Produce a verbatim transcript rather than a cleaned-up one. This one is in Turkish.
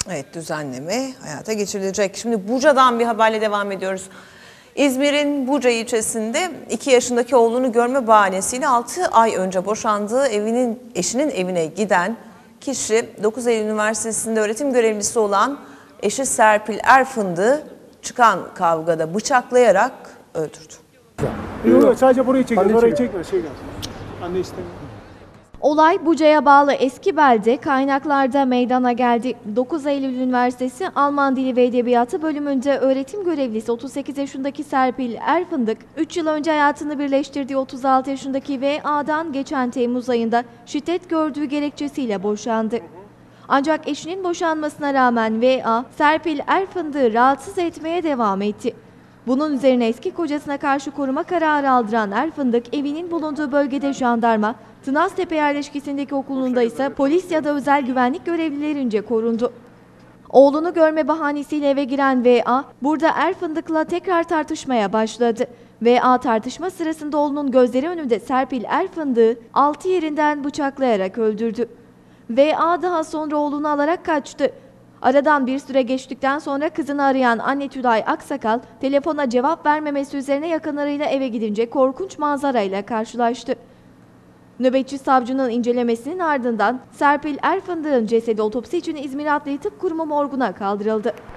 Evet, düzenleme hayata geçirilecek. Şimdi Buca'dan bir haberle devam ediyoruz. İzmir'in Buca ilçesinde iki yaşındaki oğlunu görme bahanesiyle altı ay önce boşandığı evinin eşinin evine giden kişi dokuz Eylül Üniversitesi'nde öğretim görevlisi olan eşi Serpil Erfındık'ı çıkan kavgada bıçaklayarak öldürdü. Yok, sadece burayı çekiyor, orayı çekme. Şey gelsin. Anne istemiyor. Olay Buca'ya bağlı Eskibel'de kaynaklarda meydana geldi. dokuz Eylül Üniversitesi Alman Dili ve Edebiyatı bölümünde öğretim görevlisi otuz sekiz yaşındaki Serpil Erfındık, üç yıl önce hayatını birleştirdiği otuz altı yaşındaki V A'dan geçen Temmuz ayında şiddet gördüğü gerekçesiyle boşandı. Ancak eşinin boşanmasına rağmen V A, Serpil Erfındık'ı rahatsız etmeye devam etti. Bunun üzerine eski kocasına karşı koruma kararı aldıran Erfındık, evinin bulunduğu bölgede jandarma, Tınaztepe yerleşkesindeki okulunda ise polis ya da özel güvenlik görevlilerince korundu. Oğlunu görme bahanesiyle eve giren V A, burada Erfındık'la tekrar tartışmaya başladı. V A tartışma sırasında oğlunun gözleri önünde Serpil Erfındık'ı altı yerinden bıçaklayarak öldürdü. V A daha sonra oğlunu alarak kaçtı. Aradan bir süre geçtikten sonra kızını arayan anne Tülay Aksakal, telefona cevap vermemesi üzerine yakınlarıyla eve gidince korkunç manzarayla karşılaştı. Nöbetçi savcının incelemesinin ardından Serpil Erfındık'ın cesedi otopsi için İzmir Adliye Tıp Kurumu morguna kaldırıldı.